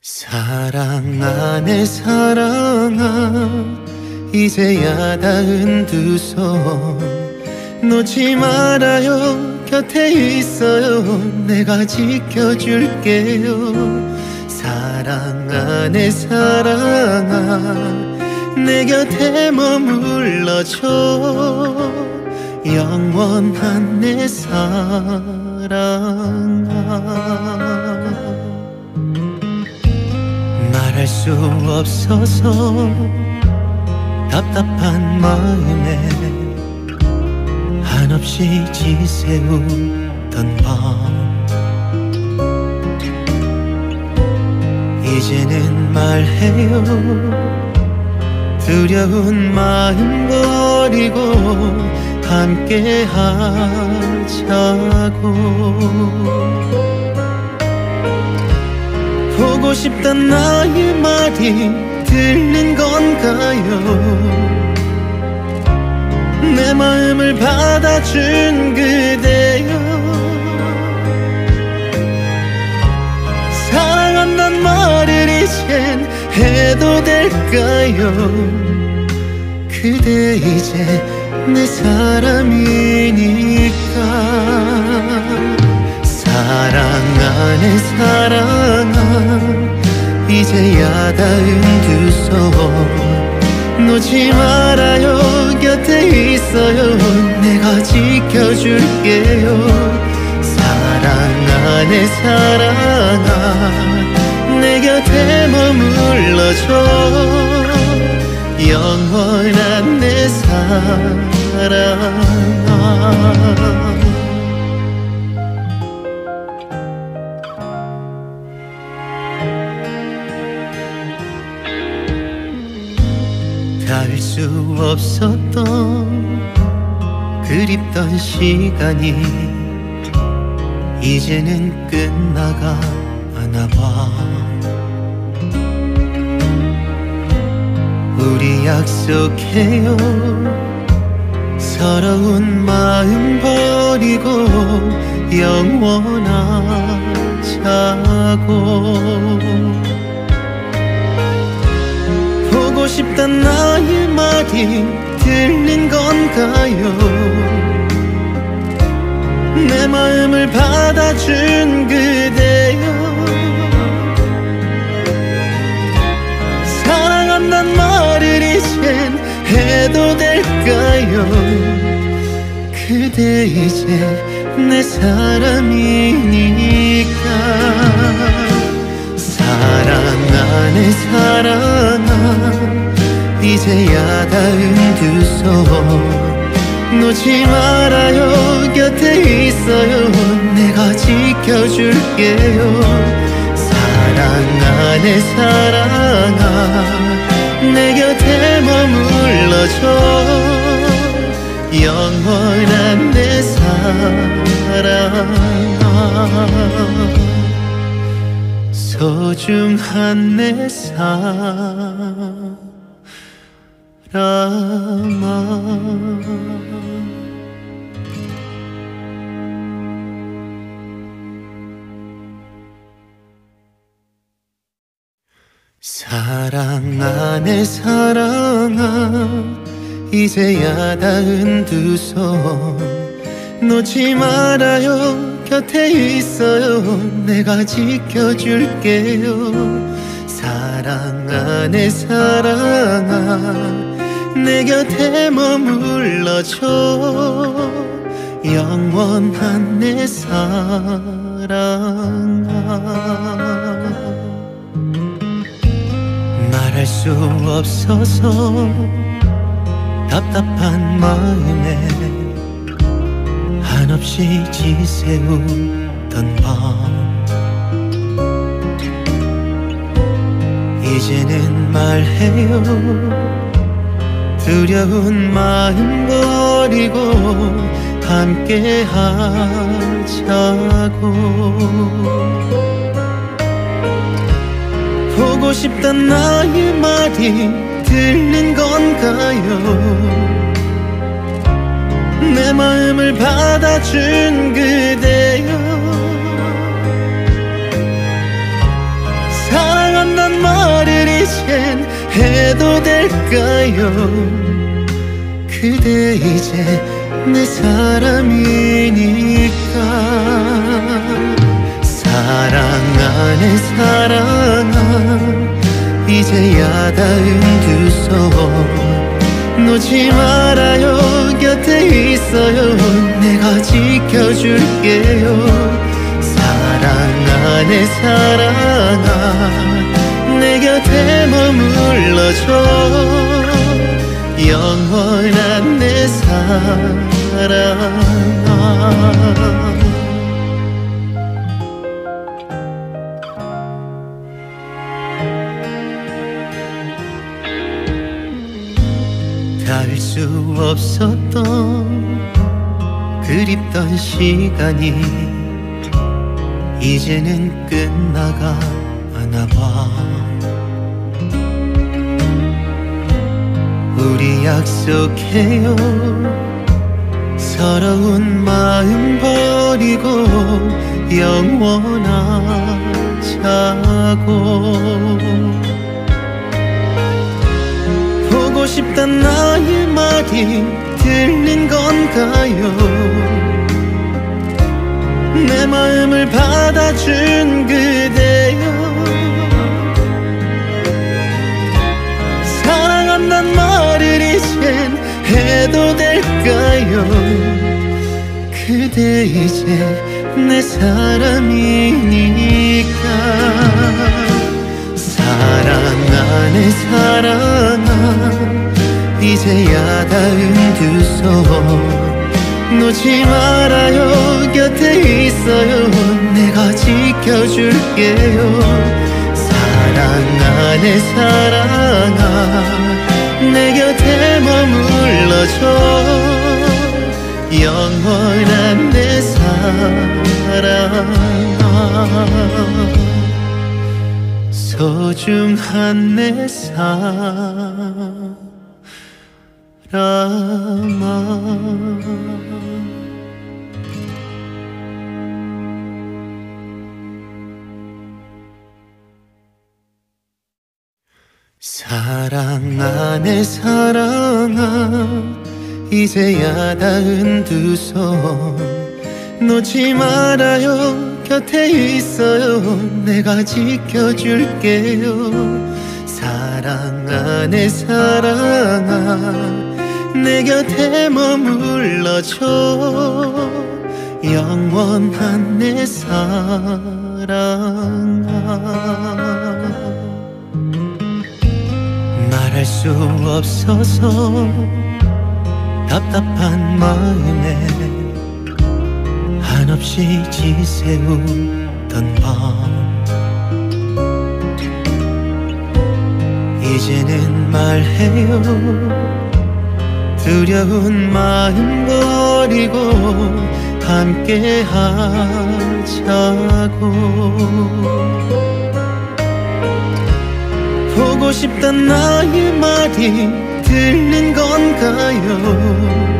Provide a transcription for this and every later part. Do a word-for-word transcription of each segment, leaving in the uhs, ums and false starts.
사랑 안에 사랑아, 이제야 닿은 두 손 놓지 말아요. 곁에 있어요. 내가 지켜줄게요. 사랑 안에 사랑아, 내 곁에 머물러줘. 영원한 내 사랑아. 말할 수 없어서 답답한 마음에 한없이 지새우던 밤, 이제는 말해요. 두려운 마음 버리고 함께 하자고. 보고 싶단 나의 말이 들린 건가요? 내 마음을 받아준 그대여, 사랑한단 말을 이젠 해도 될까요? 그대 이제 내 사람이니까. 사랑 안에 사랑아, 이제야 닿은 두 손 놓지 말아요. 곁에 있어요. 내가 지켜줄게요. 사랑 안에 사랑아, 내 곁에 머물러줘. 영원한 내 사랑아. 닿을 수 없었던 그립던 시간이 이제는 끝나가나 봐. 우리 약속해요. 서러운 마음 버리고 영원하자고. 보고 싶단 나의 말이 들린 건가요? 내 마음을 받아준 그대여, 사랑한단 말을 이젠 해도 될까요? 그대 이제 내 사람이니까. 사랑 안에 사랑아, 이제야 닿은 두 손 놓지 말아요. 곁에 있어요. 내가 지켜줄게요. 사랑 안에 사랑아, 내 곁에 머물러줘. 영원한 내 사랑아. 소중한 내 사랑아. 사랑 안에 사랑아, 이제야 닿은 두 손 놓지 말아요. 곁에 있어요. 내가 지켜줄게요. 사랑 안에 사랑아, 내 곁에 머물러줘. 영원한 내 사랑아. 말할 수 없어서 답답한 마음에 한없이 지새우던 밤, 이제는 말해요. 두려운 마음 버리고 함께 하자고. 보고 싶단 나의 말이 들린 건가요? 내 마음을 받아준 그대여, 사랑한 이젠 해도 될까요? 그대 이제 내 사람이니까. 사랑 안에 사랑아 이제야 닿은 두 손 놓지 말아요. 곁에 있어요. 내가 지켜줄게요. 사랑 안에 사랑아 내 곁에 머물러줘. 영원한 내 사랑아. 닿을 수 없었던 그립던 시간이 이제는 끝나가 하나봐. 우리 약속해요. 서러운 마음 버리고 영원하자고. 보고 싶단 나의 말이 들린 건가요? 내 마음을 받아준 그대여. 사랑한단 말을 이젠 해도 될까요? 그대 이제 내 사람이니까. 사랑 안에 사랑아 이제야 닿은 두 손 놓지 말아요. 곁에 있어요. 내가 지켜줄게요. 사랑 안에 사랑아 내 곁에 머물러줘. 영원한 내 사랑아. 소중한 내 사랑아. 사랑 안에 사랑아 이제야 닿은 두 손 놓지 말아요. 곁에 있어요. 내가 지켜줄게요. 사랑 안에 사랑아 내 곁에 머물러줘. 영원한 내 사랑아. 말할 수 없어서 답답한 마음에 한없이 지새우던 밤 이제는 말해요. 두려운 마음 버리고 함께 하자고. 보고 싶단 나의 말이 들린 건가요?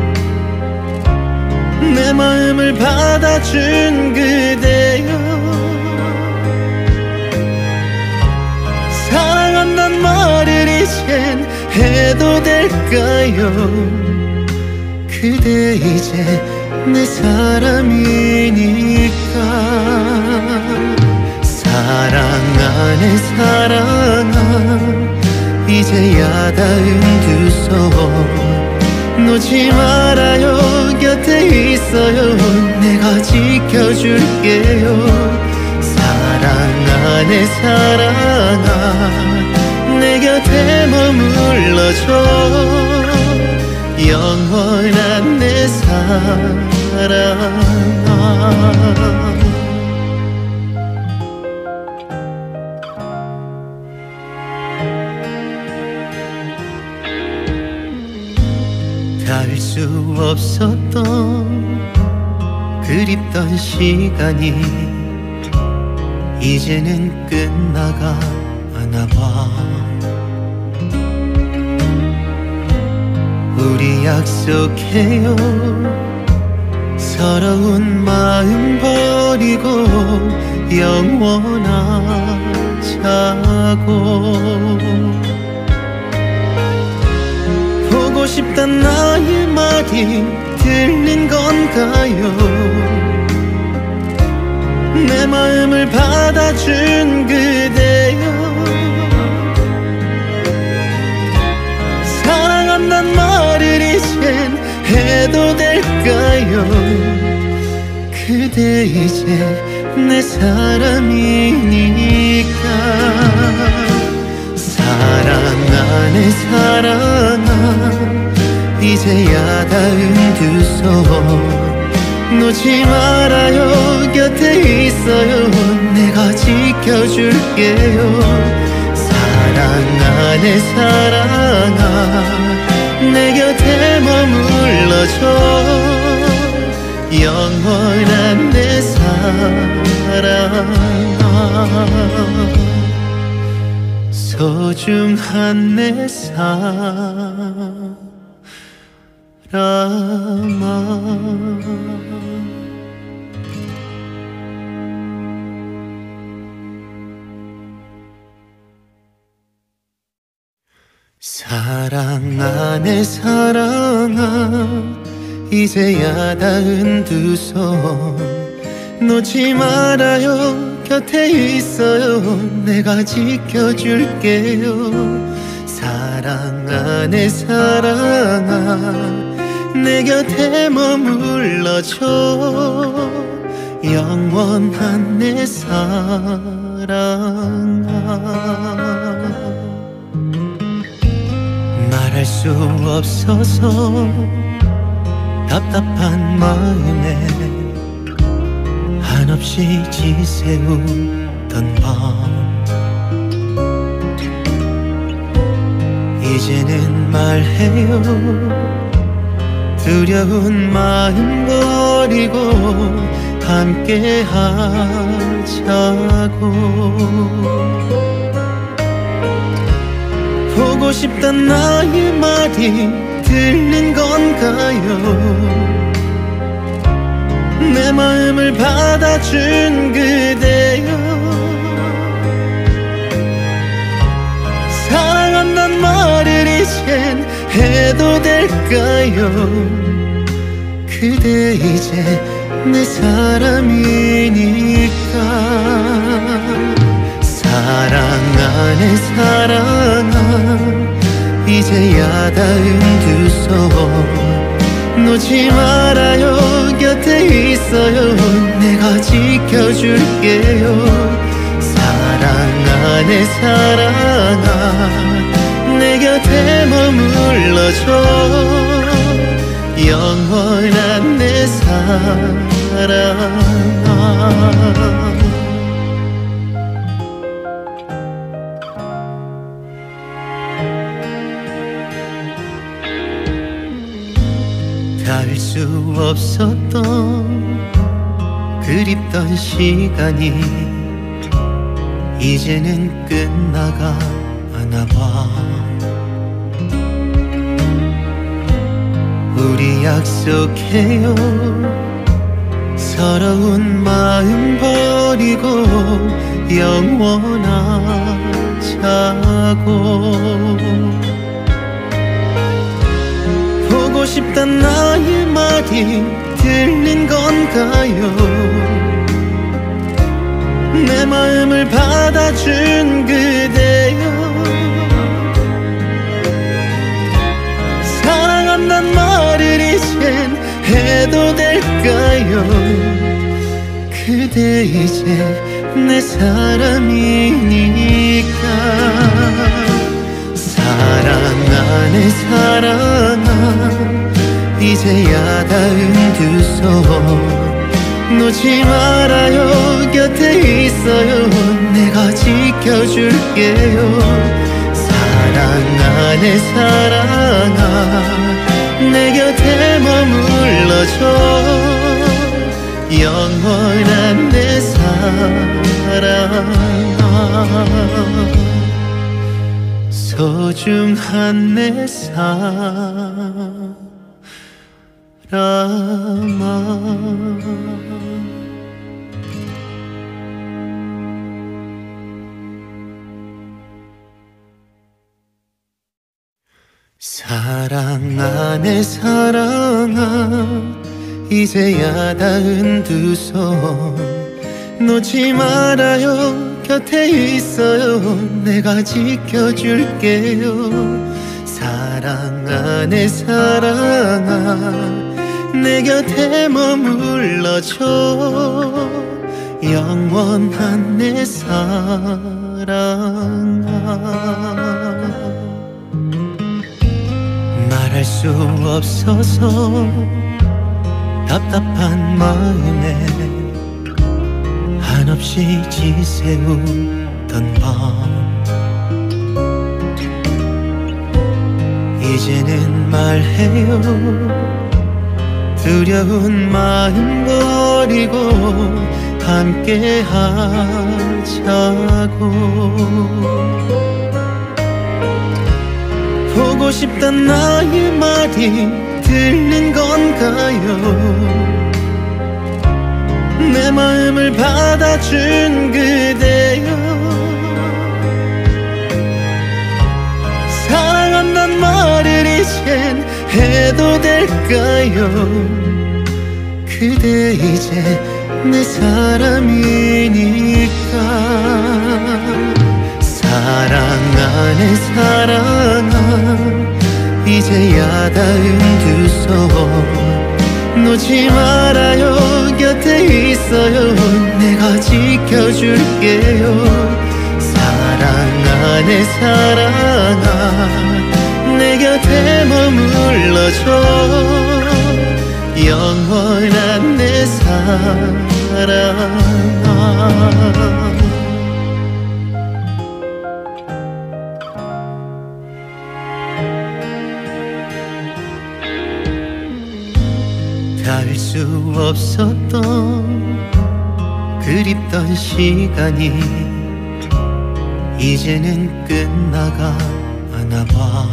내 마음을 받아준 그대여. 사랑한단 말을 이젠 해도 될까요? 그대 이제 내 사람이니까. 사랑 안에 사랑아 이제야 닿은 두 손 놓지 말아요. 곁에 있어요. 내가 지켜줄게요. 사랑 안에 사랑아 내 곁에 머물러줘. 영원한 내 사랑아. 닿을 수 없었던 그립던 시간이 이제는 끝나가 하나봐. 우리 약속해요. 서러운 마음 버리고 영원하자고. 싶단 나의 말이 들린 건가요? 내 마음을 받아준 그대여, 사랑한단 말을 이젠 해도 될까요? 그대 이제 내 사람이니까. 사랑하네 사랑아, 이제야 닿은 두 손 놓지 말아요. 곁에 있어요. 내가 지켜줄게요. 사랑하네 사랑아, 내 곁에 머물러줘. 영원한 내 사랑아, 소중한 내 사랑아. 사랑하네 사랑아, 이제야 닿은 두 손 놓지 말아요. 곁에 있어요. 내가 지켜줄게요. 사랑하네 사랑아, 내 곁에 머물러줘. 영원한 내 사랑아. 말할 수 없어서 답답한 마음에 한없이 지새우던 밤, 이제는 말해요. 두려운 마음 버리고 함께 하자고. 보고 싶단 나의 말이 들린 건가요? 내 마음을 받아준 그대여, 사랑한단 말을 이젠 해도 될까요? 그대 이제 내 사람이니까. 사랑하네 사랑아, 이제야 닿은 두 손 놓지 말아요. 곁에 있어요. 내가 지켜줄게요. 사랑하네 사랑아, 내 곁에 머물러줘. 영원한 내 사랑아. 닿을 수 없었던 그립던 시간이 이제는 끝나가 하나봐. 우리 약속해요. 서러운 마음 버리고 영원하자고. 보고 싶단 나의 말이 들린 건가요? 내 마음을 받아준 그대여, 사랑한단 말을 이젠 해도 될까요? 그대 이제 내 사람이니까. 사랑하네 사랑아, 이제야 닿은 두 손 놓지 말아요. 곁에 있어요. 내가 지켜줄게요. 사랑하네 사랑아, 내 곁에 머물러줘. 영원한 내 사랑아, 소중한 내 사랑아. 사랑 안에 사랑아 이제야 닿은 두 손 놓지 말아요 곁에 있어요 내가 지켜줄게요 사랑 안에 사랑아 내 곁에 머물러줘 영원한 내 사랑아 말할 수 없어서 답답한 마음에 한없이 지새우던 밤 이제는 말해요 두려운 마음 버리고 함께 하자고 보고 싶단 나의 말이 들린 건가요 내 마음을 받아준 그대여 사랑한단 말을 이젠 해도 될까요 그대 이제 내 사람이니까 사랑 안에 사랑아 이제야 닿은 두 손 놓지 말아요 곁에 있어요 내가 지켜줄게요 사랑 안에 사랑아 내 곁에 머물러줘 영원한 내 사랑아 닿을 수 없었던 그립던 시간이 이제는 끝나가 하나봐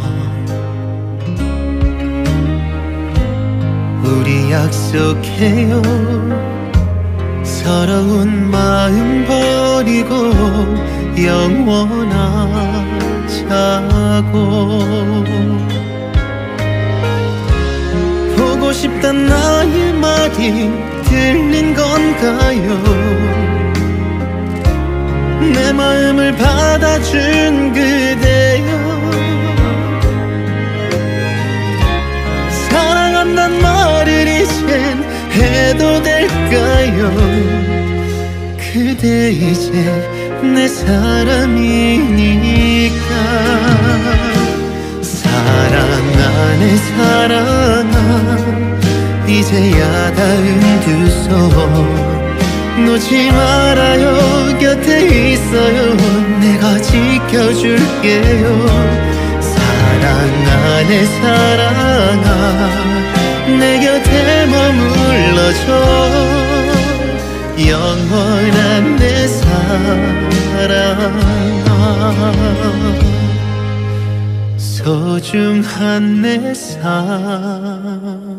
우리 약속해요 서러운 마음 버리고 영원하자고 보고 싶단 나의 말이 들린 건가요 내 마음을 받아준 그대여 사랑한단 말을 이젠 해도 될까요 그대 이제 내 사람이니까 사랑 안에 사랑아 이제야 닿은 두 손 놓지 말아요 곁에 있어요 내가 지켜줄게요 사랑 안에 사랑아 내 곁에 머물러줘 영원한 내 사랑아 소중한 내 사랑아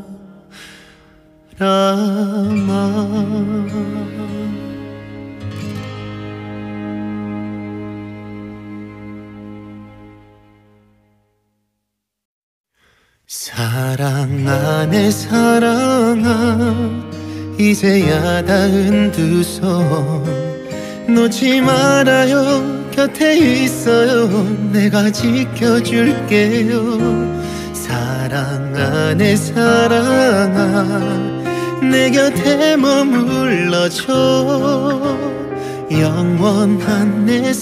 사랑 안에 사랑아 이제야 닿은 두 손 놓지 말아요 곁에 있어요 내가 지켜줄게요 사랑 안에 사랑아 내 곁에 머물러줘 영원한 내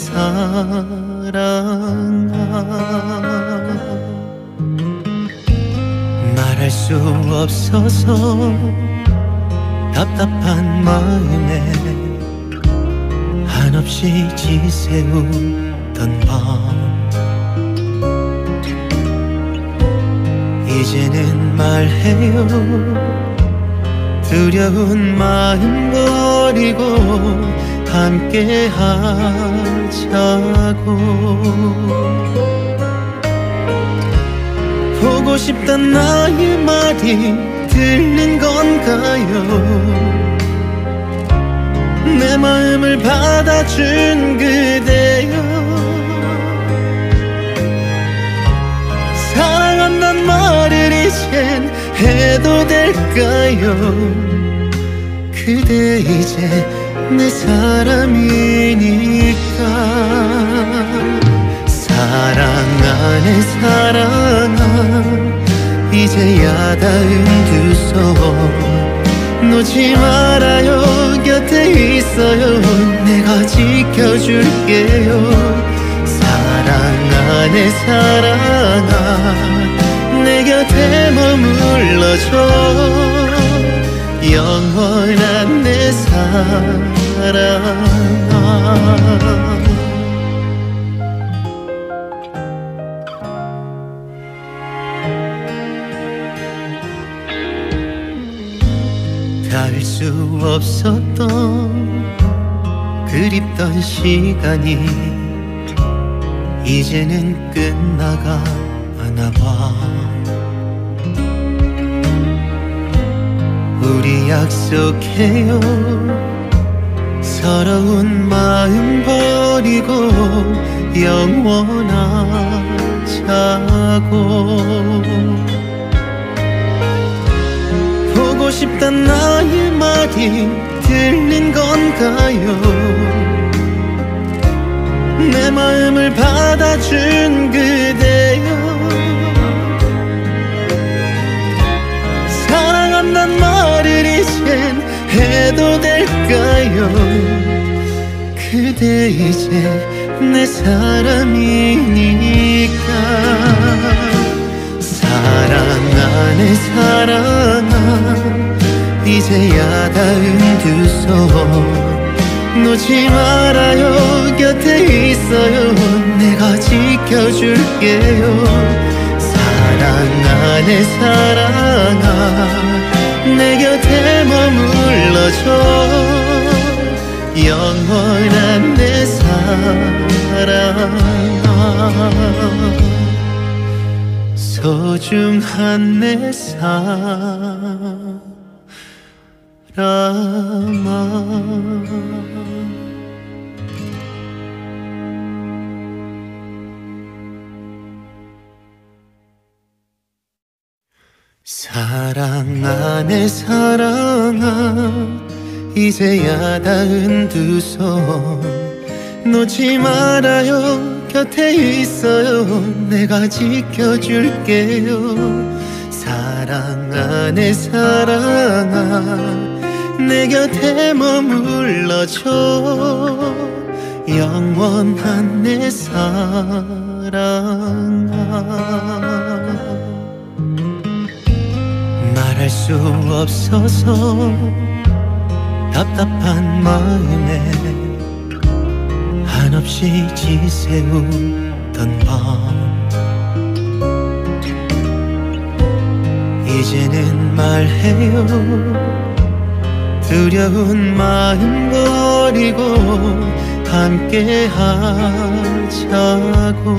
사랑아 말할 수 없어서 답답한 마음에 한없이 지새우던 밤 이제는 말해요 두려운 마음 버리고 함께 하자고 보고 싶단 나의 말이 들린 건가요 내 마음을 받아준 그대여 사랑 될까요? 그대 이제 내 사람이니까. 사랑 안에 사랑아 이제야 닿은 두 손 놓지 말아요. 곁에 있어요. 내가 지켜줄게요. 사랑 안에 사랑아 내 곁에 머물러줘. 영원한 내 사랑아. 닿을 수 없었던 그립던 시간이 이제는 끝나가나 봐. 우리 약속해요. 서러운 마음 버리고 영원하자고. 보고 싶단 나의 말이 들린 건가요? 내 마음을 받아준 그대여. 사랑한단 말을 이젠 해도 될까요? 그대 이제 내 사람이니까. 사랑 안에 사랑아 이제야 닿은 두 손 놓지 말아요. 곁에 있어요. 내가 지켜줄게요. 사랑 안에 사랑아 내 곁에 머물러줘. 영원한 내 사랑아. 소중한 내 사랑아. 사랑 안에 사랑아 이제야 닿은 두 손 놓지 말아요. 곁에 있어요. 내가 지켜줄게요. 사랑 안에 사랑아 내 곁에 머물러줘. 영원한 내 사랑아. 말할 수 없어서 답답한 마음에 한없이 지새우던 밤 이제는 말해요. 두려운 마음 버리고 함께 하자고.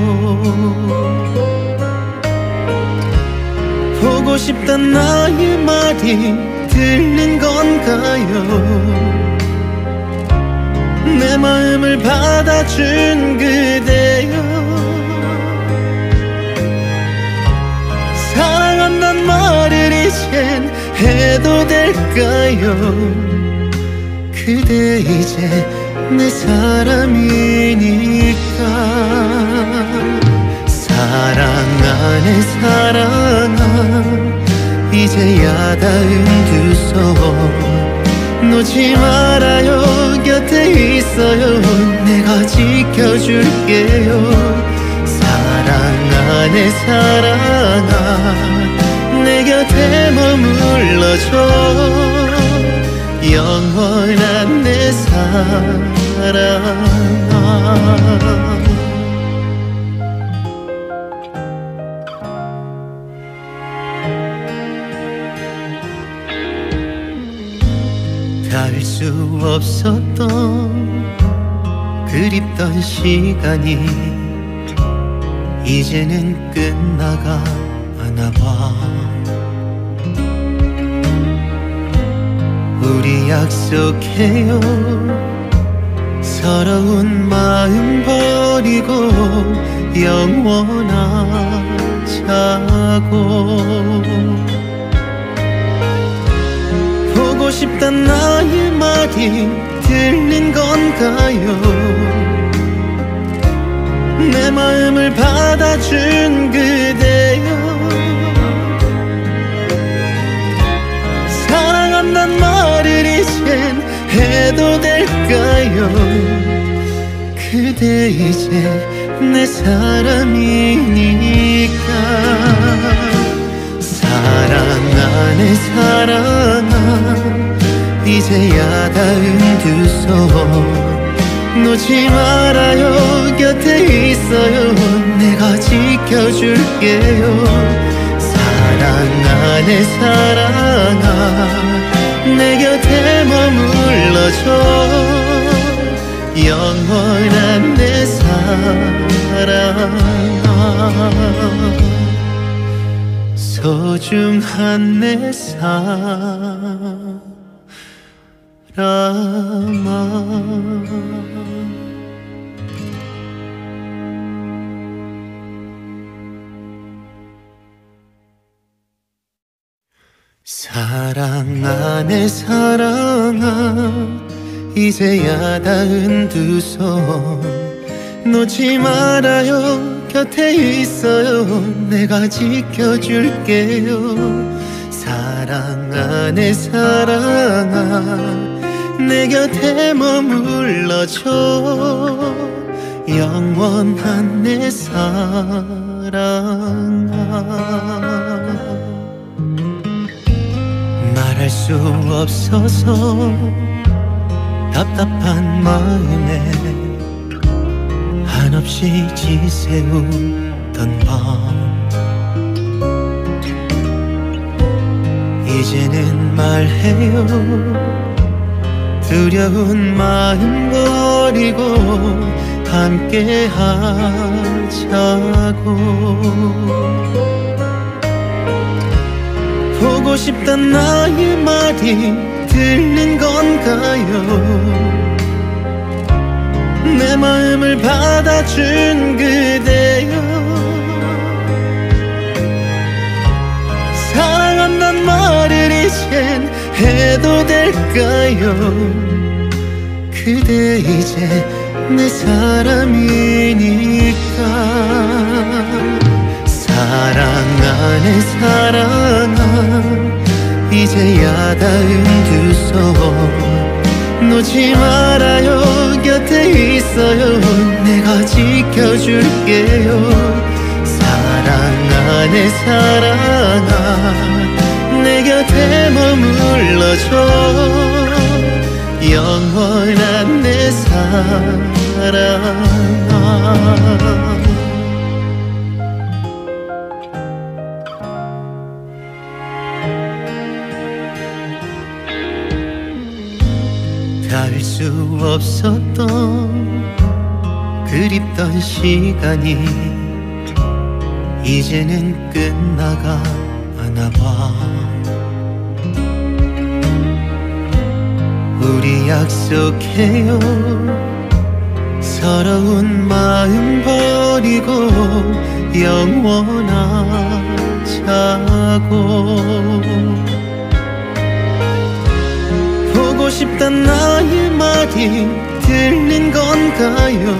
보고 싶단 나의 말이 들린 건가요? 내 마음을 받아준 그대여. 사랑한단 말을 이젠 해도 될까요? 그대 이제 내 사람이니까. 사랑 안에 사랑아 이제야 닿은 두 손 놓지 말아요. 곁에 있어요. 내가 지켜줄게요. 사랑 안에 사랑아 내 곁에 머물러줘. 영원한 내 사랑아. 닿을 수 없었던 그립던 시간이 이제는 끝나가나 봐. 우리 약속해요. 서러운 마음 버리고 영원하자고. 싶단 나의 말이 들린 건가요? 내 마음을 받아준 그대여, 사랑한단 말을 이젠 해도 될까요? 그대 이제 내 사람이니까. 사랑하네 사랑아, 이제야 닿은 두 손 놓지 말아요. 곁에 있어요. 내가 지켜줄게요. 사랑하네 사랑아, 내 곁에 머물러줘. 영원한 내 사랑아, 소중한 내 사랑아. 사랑하네 사랑아, 이제야 닿은 두 손 놓지 말아요. 곁에 있어요. 내가 지켜줄게요. 사랑하네 사랑아, 내 곁에 머물러줘. 영원한 내 사랑아. 말할 수 없어서 답답한 마음에 한없이 지새우던 밤, 이제는 말해요. 두려운 마음 버리고 함께 하자고. 보고 싶단 나의 말이 들린 건가요? 내 마음을 받아준 그대여, 사랑한단 말을 이젠 해도 될까요? 그대 이제 내 사람이니까. 사랑하네 사랑아, 이제야 닿은 두 손 놓지 말아요. 곁에 있어요. 내가 지켜줄게요. 사랑하네 사랑아, 내 곁에 머물러줘. 영원한 내 사랑아. 닿을 수 없었던 그립던 시간이 이제는 끝나가 나봐. 우리 약속해요. 서러운 마음 버리고 영원하자고. 보고 싶단 나의 말이 들린 건가요?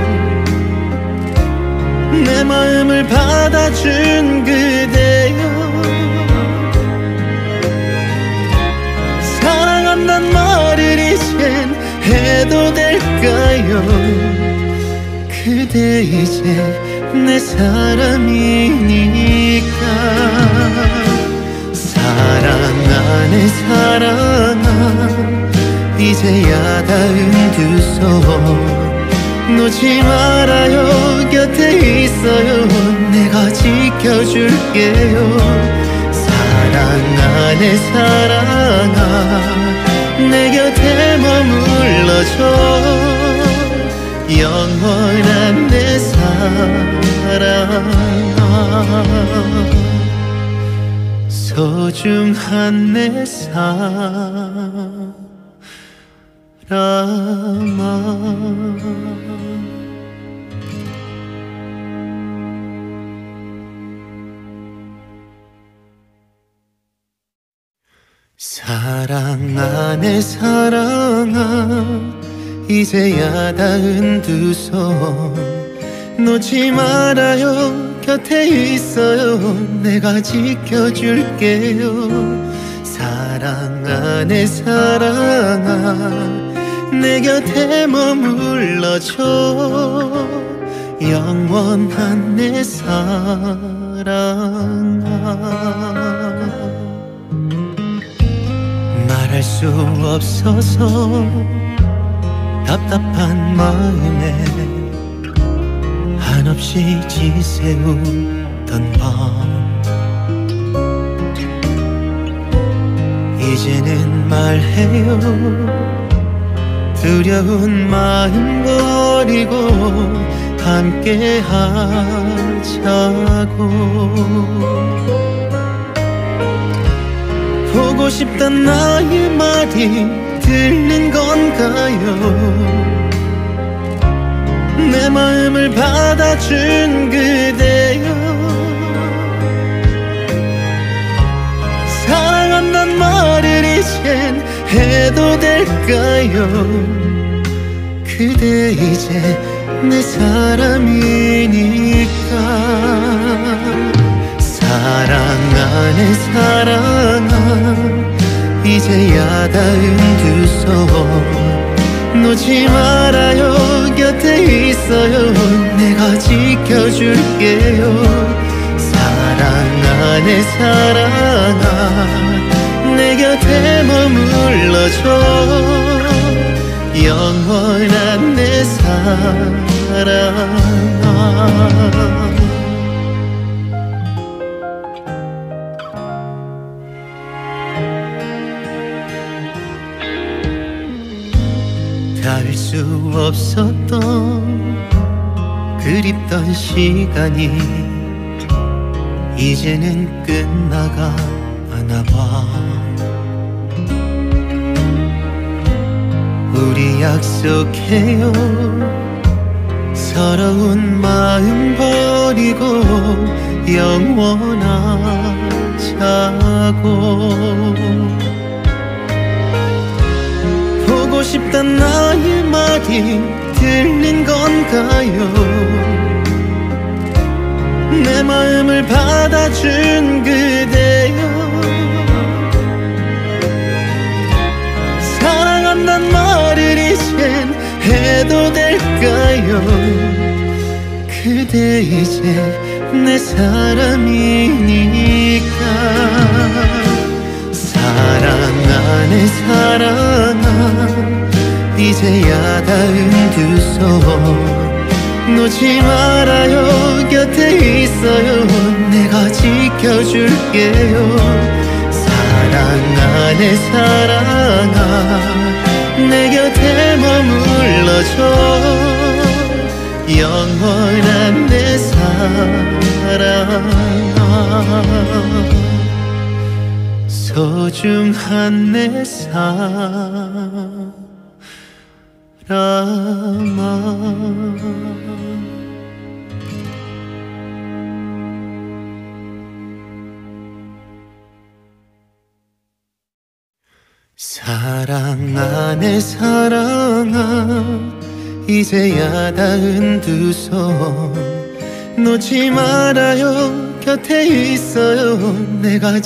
내 마음을 받아준 그대여, 사랑한단 말을 이젠 해도 될까요? 그대 이제 내 사람이니까. 사랑하네 사랑아, 이제야 닿은 두 손 놓지 말아요. 곁에 있어요. 내가 지켜줄게요. 사랑하네 사랑아, 내 곁에 머물러줘. 영원한 내 사랑아, 소중한 내 사랑아. 사랑 안에 사랑아 이제야 닿은 두 손 놓지 말아요 곁에 있어요 내가 지켜줄게요 사랑 안에 사랑아 내 곁에 머물러줘 영원한 내 사랑아 말할 수 없어서 답답한 마음에 한없이 지새우던 밤 이제는 말해요 두려운 마음 버리고 함께 하자고 보고 싶단 나의 말이 들린 건가요 내 마음을 받아준 그대여 사랑한단 말을 이젠 해도 될까요 그대 이제 내 사람이니까 사랑 안에 사랑아 이제야 닿은 두 손 놓지 말아요 곁에 있어요 내가 지켜줄게요 사랑 안에 사랑아 내 곁에 머물러줘 영원한 내 사랑아 닿을 수 없었던 그립던 시간이 이제는 끝나가 나봐 우리 약속해요 서러운 마음 버리고 영원하자고 보고 싶단 나의 말이 들린 건가요 내 마음을 받아준 그대여 사랑한단 말을 이젠 해도 될까요 그대 이제 내 사람이니까 사랑 안에 사랑아 이제야 닿은 두 손 놓지 말아요 곁에 있어요 내가 지켜줄게요 사랑 안에 사랑아 내 곁에 머물러줘 영원한 내 사랑아 소중한 내 사랑아 사랑 안에 사랑아 이제야 닿은 두 손 놓지 말아요 곁에 있어요 내가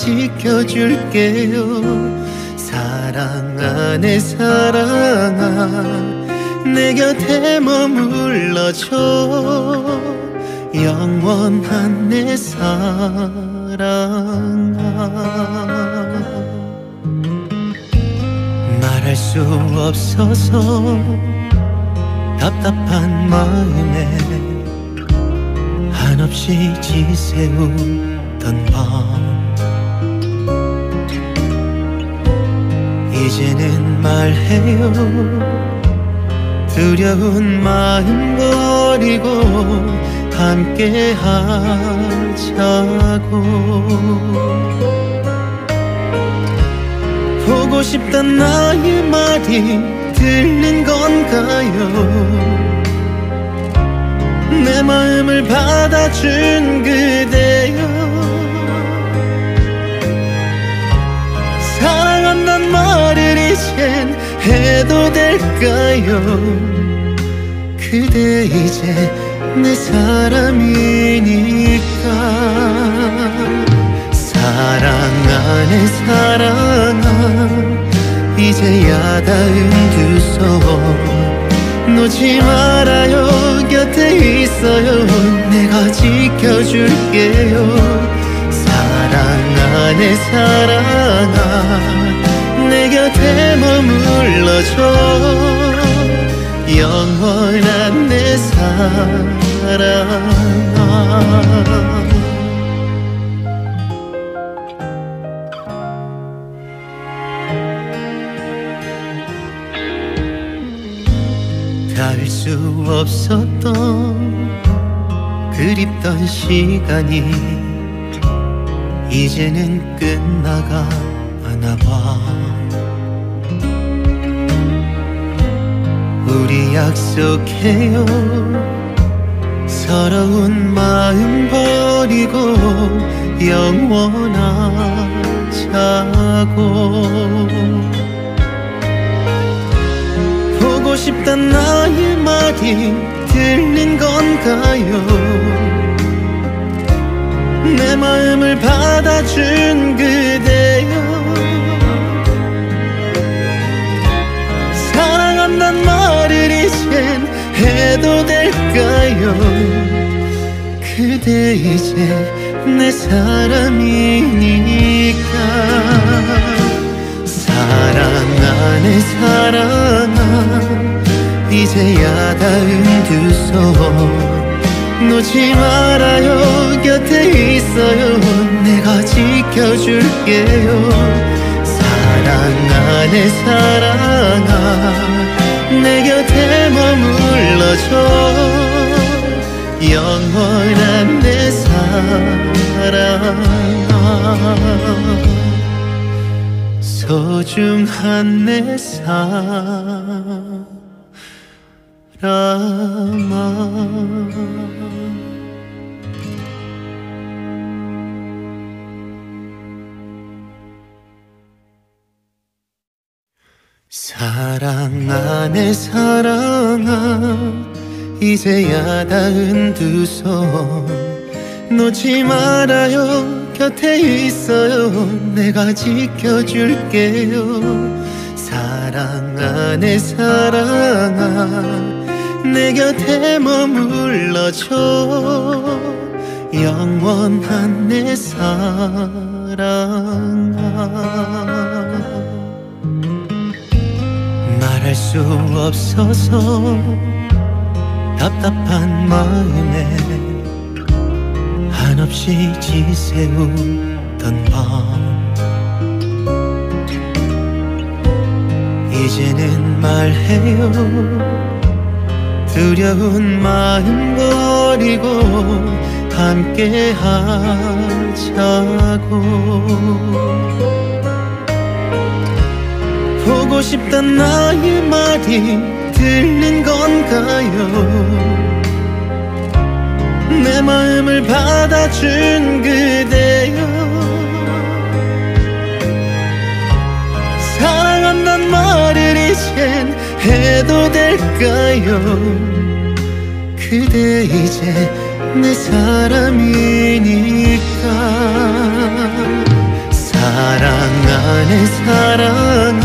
지켜줄게요 사랑 안에 사랑아 내 곁에 머물러줘 영원한 내 사랑아 말할 수 없어서 답답한 마음에 한없이 지새우던 밤 이제는 말해요 두려운 마음 버리고 함께 하자고 보고 싶단 나의 말이 들린 건가요 내 마음을 받아준 그대여 사랑 이젠 해도 될까요? 그대 이제 내 사람이니까. 사랑 안에 사랑아 이제야 닿은 두 손 놓지 말아요. 곁에 있어요. 내가 지켜줄게요. 사랑 안에 사랑아 내 곁에 머물러줘. 영원한 내 사랑아. 닿을 수 없었던 그립던 시간이 이제는 끝나가 하나봐. 우리 약속해요. 서러운 마음 버리고 영원하자고. 보고 싶단 나의 말이 들린 건가요? 내 마음을 받아준 그대여. 사랑한단 말을 이젠 해도 될까요? 그대 이제 내 사람이니까. 사랑 안에 사랑아 이제야 닿은 두 손 놓지 말아요. 곁에 있어요. 내가 지켜줄게요. 사랑 안에 사랑아 내 곁에 머물러줘. 영원한 내 사랑아. 소중한 내 사랑아. 사랑 안에 사랑아 이제야 닿은 두 손 놓지 말아요. 곁에 있어요. 내가 지켜줄게요. 사랑 안에 사랑아 내 곁에 머물러줘. 영원한 내 사랑아. 말할 수 없어서 답답한 마음에 한없이 지새우던 밤 이제는 말해요. 두려운 마음 버리고 함께 하자고. 보고 싶단 나의 말이 들린 건가요? 내 마음을 받아준 그대여. 사랑한단 말을 이젠 해도 될까요? 그대 이제 내 사람이니까. 사랑 안에 사랑아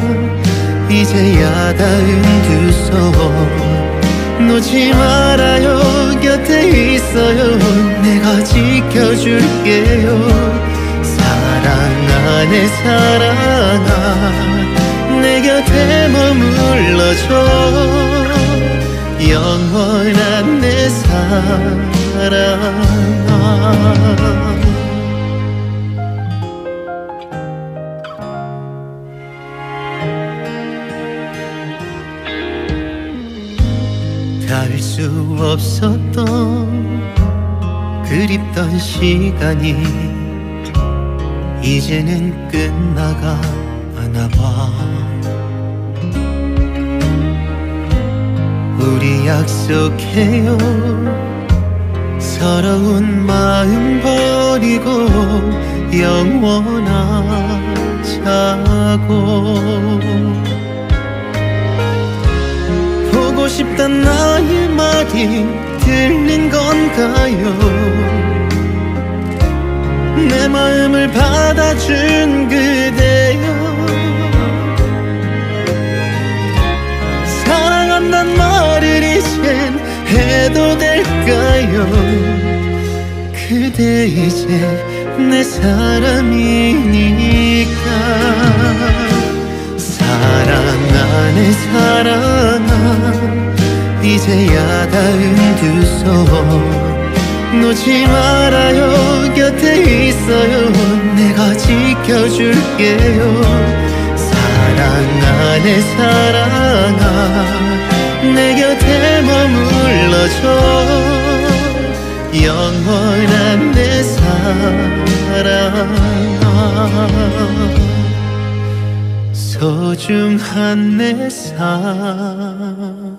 이제야 닿은 두 손 놓지 말아요. 곁에 있어요. 내가 지켜줄게요. 사랑 안에 사랑아 내 곁에 머물러줘. 영원한 내 사랑아. 닿을 수 없었던 그립던 시간이 이제는 끝나가 하나봐. 우리 약속해요. 서러운 마음 버리고 영원하자고. 보고 싶단 나의 말이 들린 건가요? 내 마음을 받아준 그대여, 사랑한단 말을 이젠 해도 될까요? 그대 이제 내 사람이니까. 사랑하네 사랑아, 이제야 닿은 두 손 놓지 말아요. 곁에 있어요. 내가 지켜줄게요. 사랑하네 사랑아, 내 곁에 머물러줘. 영원한 내 사랑아, 소중한 내 사랑아.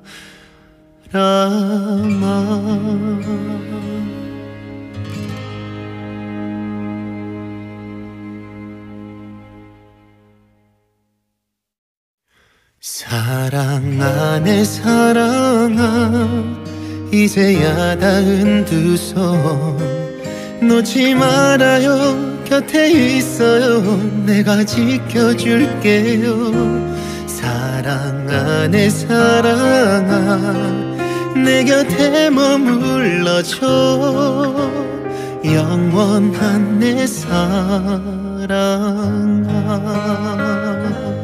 사랑하네 사랑아, 이제야 닿은 두 손 놓지 말아요. 곁에 있어요. 내가 지켜줄게요. 사랑하네 사랑아, 내 곁에 머물러줘. 영원한 내 사랑아.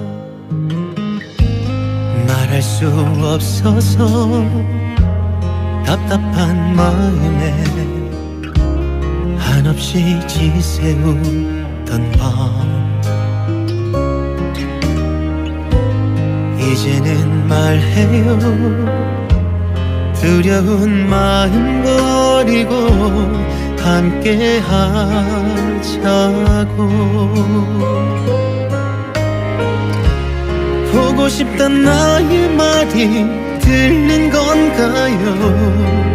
말할 수 없어서 답답한 마음에 한없이 지새우던 밤, 이제는 말해요. 두려운 마음 버리고 함께 하자고. 보고 싶단 나의 말이 들린 건가요?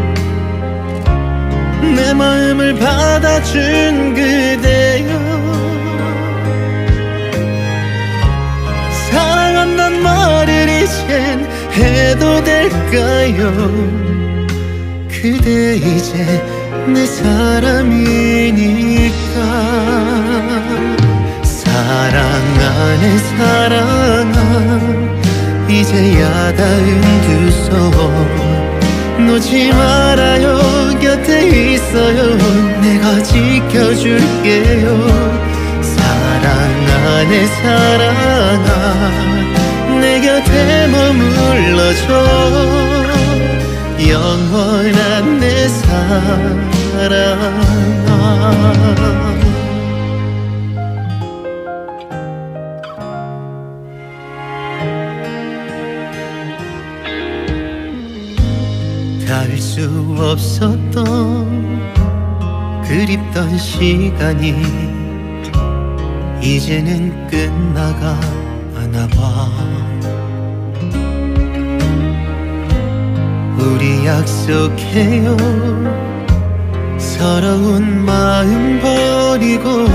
내 마음을 받아준 그대여, 사랑한단 말을 이젠 해도 될까요? 그대 이제 내 사람이니까. 사랑하네 사랑아, 이제야 닿은 두 손 놓지 말아요. 곁에 있어요. 내가 지켜줄게요. 사랑하네 사랑아, 내 곁에 머물러줘. 영원한 내 사랑아. 닿을 수 없었던 그립던 시간이 이제는 끝나가 하나봐. 우리 약속해요. 서러운 마음 버리고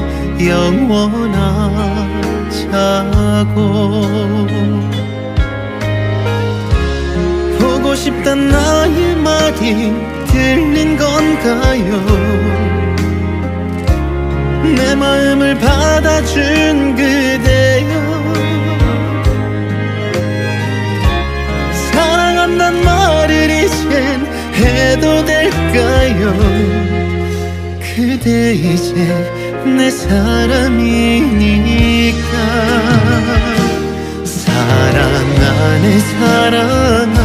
영원하자고. 보고 싶단 나의 말이 들린 건가요? 내 마음을 받아준 그대여, 사랑한단 말을 이젠 해도 될까요? 그대 이제 내 사람이니까. 사랑하네 사랑아,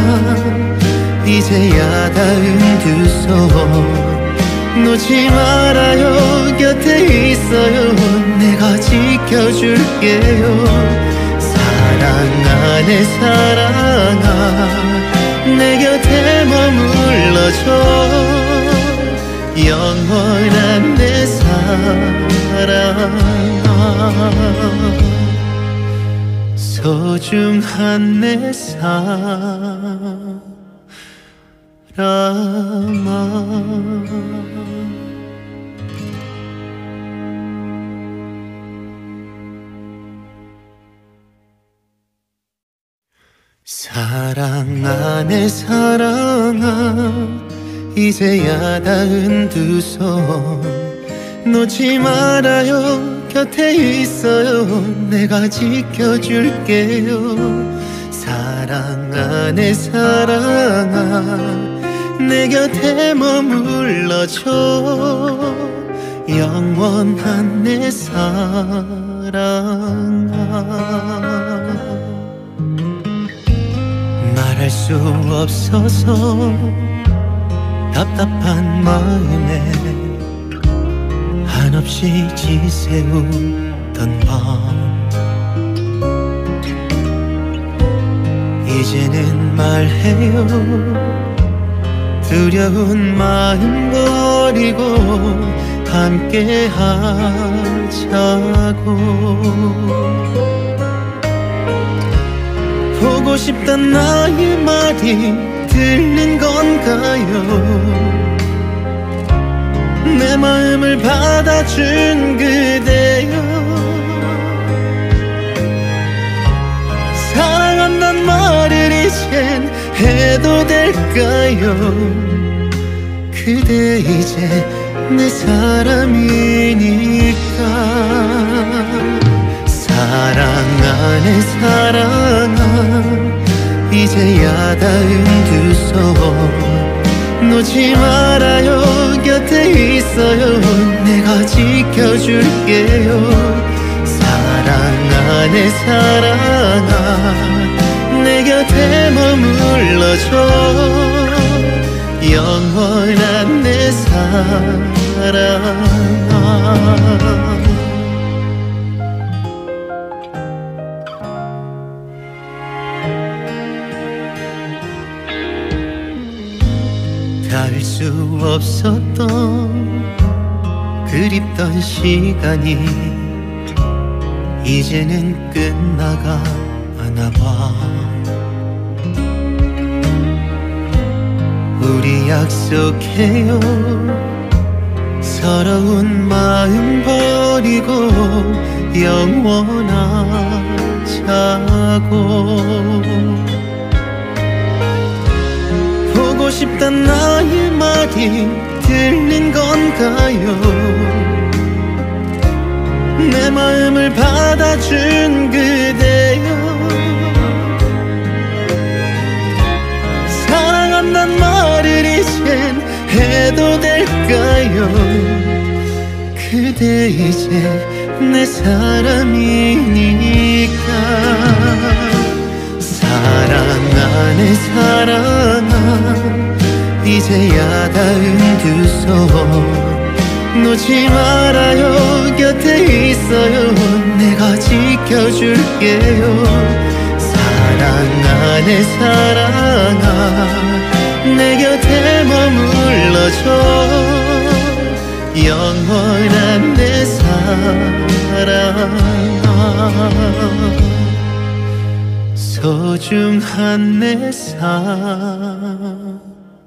이제야 닿은 두 손 놓지 말아요. 곁에 있어요. 내가 지켜줄게요. 사랑하네 사랑아, 내 곁에 머물러줘. 영원한 내 사랑아, 소중한 내 사랑아. 사랑 안에 사랑아 이제야 닿은 두 손 놓지 말아요 곁에 있어요 내가 지켜줄게요 사랑 안에 사랑아 내 곁에 머물러줘 영원한 내 사랑아 말할 수 없어서 답답한 마음에 한없이 지새우던 밤 이제는 말해요 두려운 마음 버리고 함께 하자고 보고 싶단 나의 말이 들린 건가요 내 마음을 받아준 그대여 사랑한단 말을 이젠 해도 될까요 그대 이제 내 사람이니까 사랑 안에 사랑아 이제야 닿은 두 손 놓지 말아요 곁에 있어요 내가 지켜줄게요 사랑 안에 사랑아 내 곁에 머물러줘 영원한 내 사랑아 닿을 수 없었던 그립던 시간이 이제는 끝나가 하나봐 우리 약속해요 서러운 마음 버리고 영원하자고 보고 싶단 나의 말이 들린 건가요 내 마음을 받아준 그대여 사랑한단 말을 이젠 해도 될까요 그대 이제 내 사람이니까 사랑 안에 사랑아 이제야 닿은 두 손 놓지 말아요 곁에 있어요 내가 지켜줄게요 사랑 안에 사랑아 내 곁에 머물러줘 영원한 내 사랑아 소중한 내 사랑아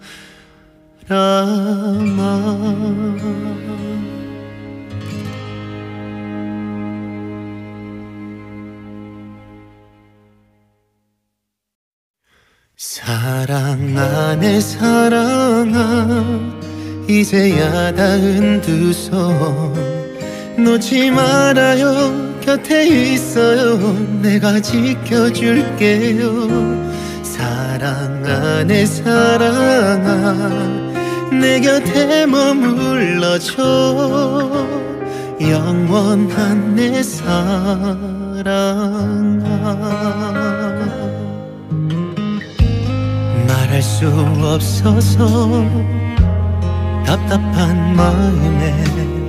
사랑 안에 사랑아 이제야 닿은 두 손 놓지 말아요 곁에 있어요 내가 지켜줄게요 사랑 안에 사랑아 내 곁에 머물러줘 영원한 내 사랑아 말할 수 없어서 답답한 마음에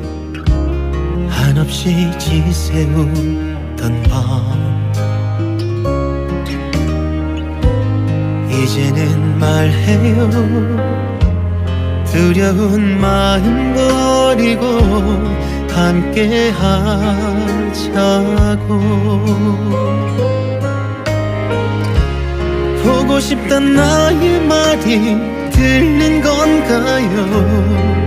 한없이 지새우던 밤 이제는 말해요 두려운 마음 버리고 함께 하자고 보고 싶단 나의 말이 들린 건가요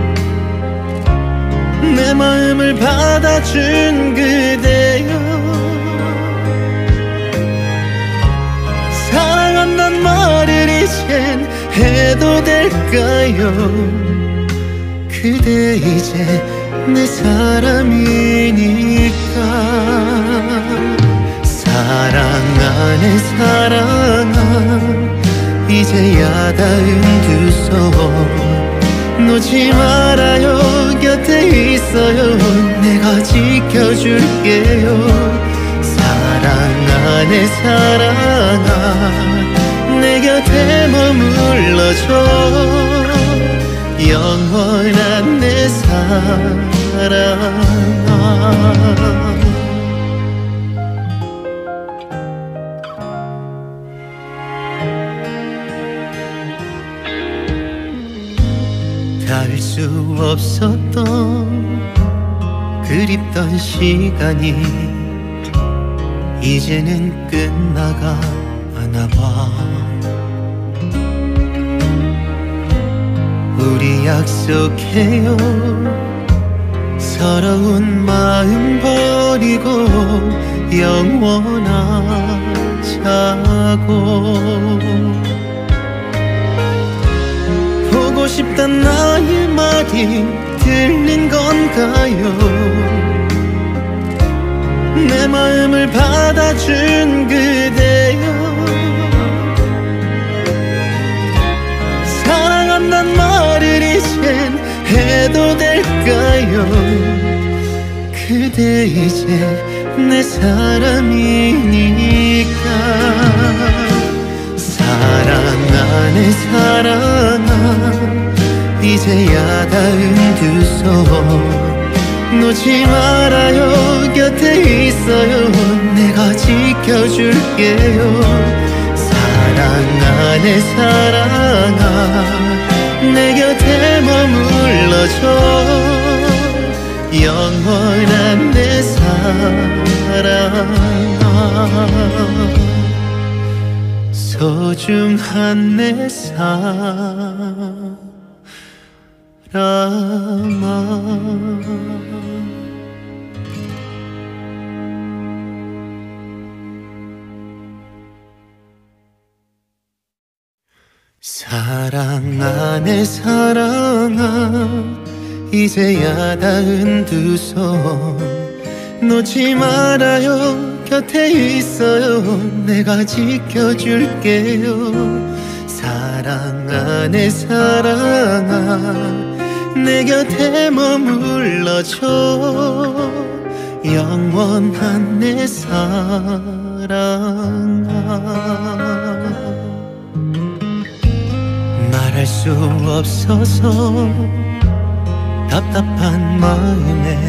내 마음을 받아준 그대여 사랑한단 말 될까요? 그대 이제 내 사람이니까. 사랑 안에 사랑아, 이제야 닿은 두 손 놓지 말아요. 곁에 있어요. 내가 지켜줄게요. 사랑 안에 사랑아, 내 곁에 머물러줘. 영원한 내 사랑아. 닿을 수 없었던 그립던 시간이 이제는 끝나가 하나봐. 우리 약속해요. 서러운 마음 버리고 영원하자고. 보고 싶단 나의 말이 들린 건가요? 내 마음을 받아준 그대여, 사랑한단 말을 이젠 해도 될까요? 그대 이제 내 사람이니까. 사랑 안에 사랑아, 이제야 닿은 두 손 놓지 말아요. 곁에 있어요. 내가 지켜줄게요. 사랑 안에 사랑아, 내 곁에 머물러줘. 영원한 내 사랑아, 소중한 내 사랑아. 사랑 안에 사랑아, 이제야 닿은 두 손 놓지 말아요. 곁에 있어요. 내가 지켜줄게요. 사랑 안에 사랑아, 내 곁에 머물러줘. 영원한 내 사랑아. 말할 수 없어서 답답한 마음에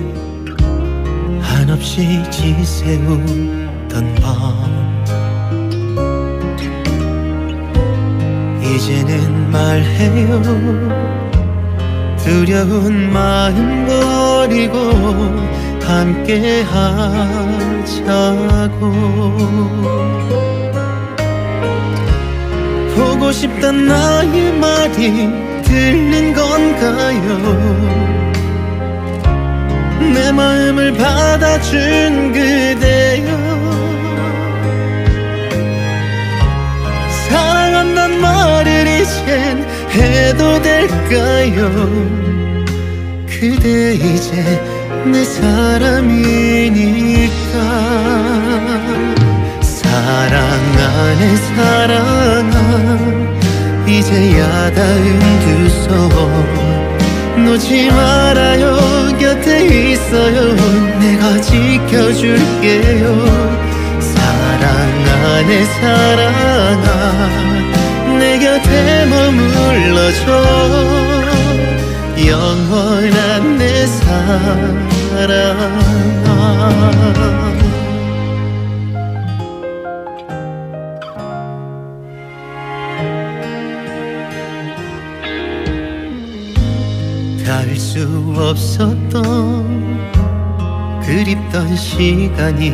한없이 지새우던 밤, 이제는 말해요. 두려운 마음 버리고 함께 하자고. 보고 싶단 나의 말이 들린 건가요? 내 마음을 받아준 그대여, 사랑한단 말을 이젠 해도 될까요? 그대 이제 내 사람이니까. 사랑 안에 사랑아, 이제야 닿은 두 손 놓지 말아요. 곁에 있어요. 내가 지켜줄게요. 사랑 안에 사랑아, 내 곁에 머물러줘. 영원한 내 사랑아. 닿을 수 없었던 그립던 시간이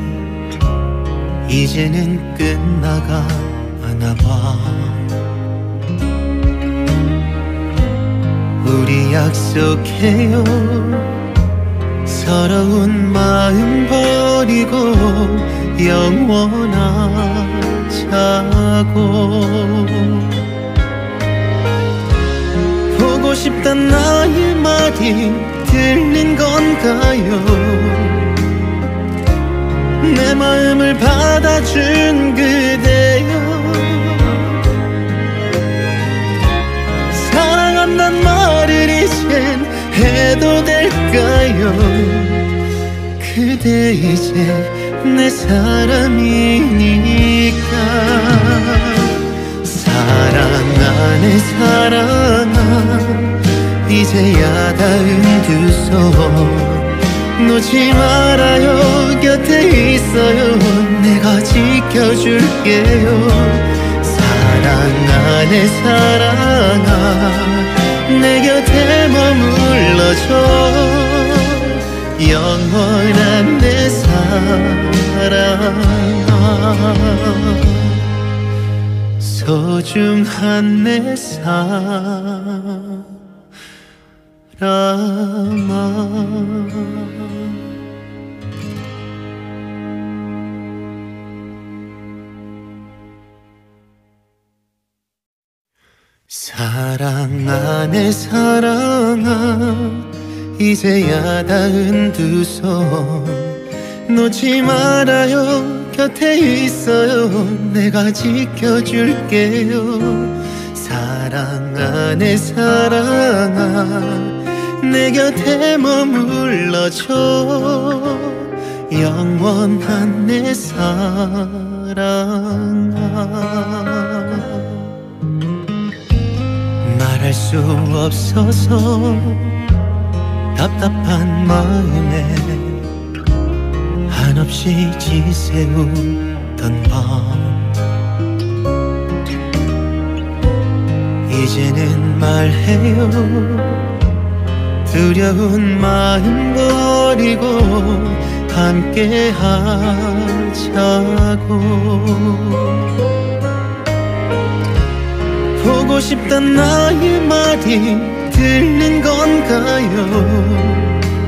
이제는 끝나가 하나봐. 우리 약속해요. 서러운 마음 버리고 영원하자고. 싶단 나의 말이 들린 건가요? 내 마음을 받아준 그대여, 사랑한단 말을 이젠 해도 될까요? 그대 이제 내 사람이니까. 사랑하네 사랑아, 이제야 닿은 두 손 놓지 말아요. 곁에 있어요. 내가 지켜줄게요. 사랑하네 사랑아, 내 곁에 머물러줘. 영원한 내 사랑아, 소중한 내 사랑아. 사랑하네 사랑아, 이제야 닿은 두 손 놓지 말아요. 곁에 있어요. 내가 지켜줄게요. 사랑하네 사랑아, 내 곁에 머물러줘. 영원한 내 사랑아. 말할 수 없어서 답답한 마음에 한없이 지새우던 밤, 이제는 말해요. 두려운 마음 버리고 함께 하자고. 보고 싶단 나의 말이 들린 건가요?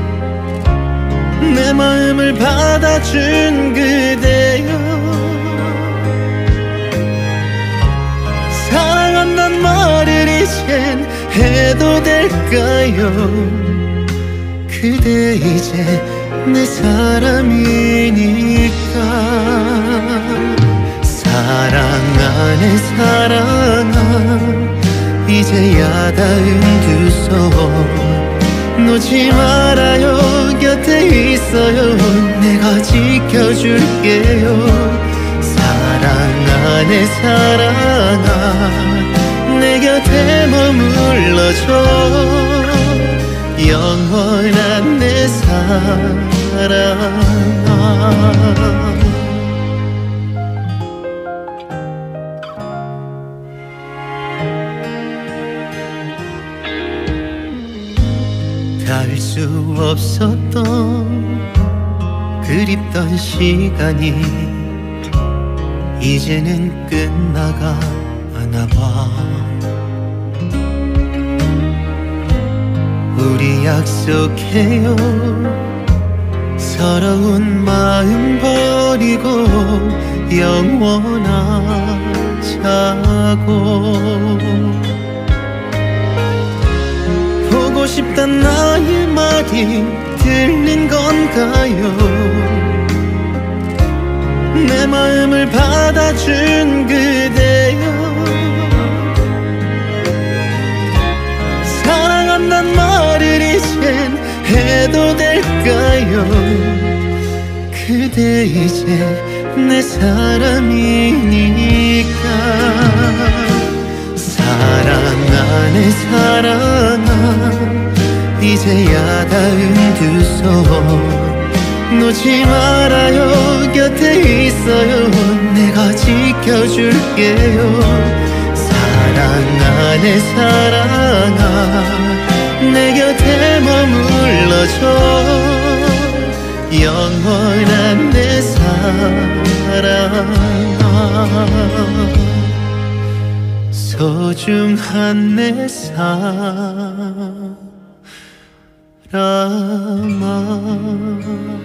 내 마음을 받아준 그대여, 사랑한단 말을 이젠 해도 될까요? 그대 이제 내 사람이니까. 사랑하네 사랑아, 이제야 닿은 두 손 놓지 말아요. 곁에 있어요. 내가 지켜줄게요. 사랑하네 사랑아, 내 곁에 머물러줘. 영원한 내 사랑아. 닿을 수 없었던 그립던 시간이 이제는 끝나가나 봐. 우리 약속해요. 서러운 마음 버리고 영원하자고. 보고 싶단 나의 말이 들린 건가요? 내 마음을 받아준 그대여, 사랑한단 말을 이젠 해도 될까요? 그대 이제 내 사람이니까. 사랑하네 사랑아, 이제야 닿은 두 손 놓지 말아요. 곁에 있어요. 내가 지켜줄게요. 사랑하네 사랑아, 내 곁에 머물러줘. 영원한 내 사랑아, 소중한 내 사랑아.